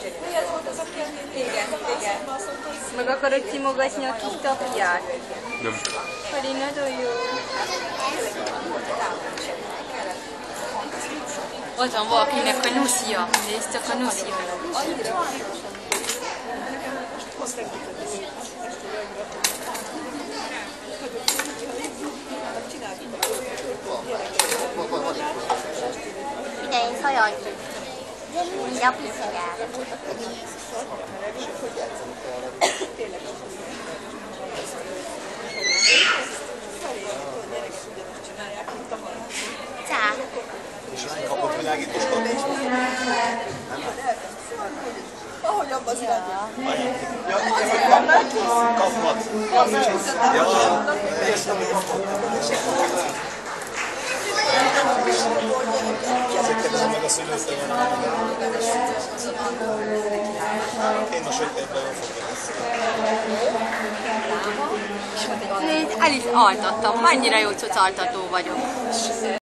Igen, igen. Meg akarod simogatni a kis tapját? Nem. Pedig nagyon jó. Ott van valakinek a nuszia. Nézd csak a nuszia. Figyelj, szajaj! Mindjárt piszkál. Csá! És kapott világítóskat? Ahogy abban az irányban. Ja, kaphat. Ja, ezért kérdezem meg a szülőtől. Én most ebben jól fogom. Nézd, el is altattam. Annyira jó cucaltató vagyok.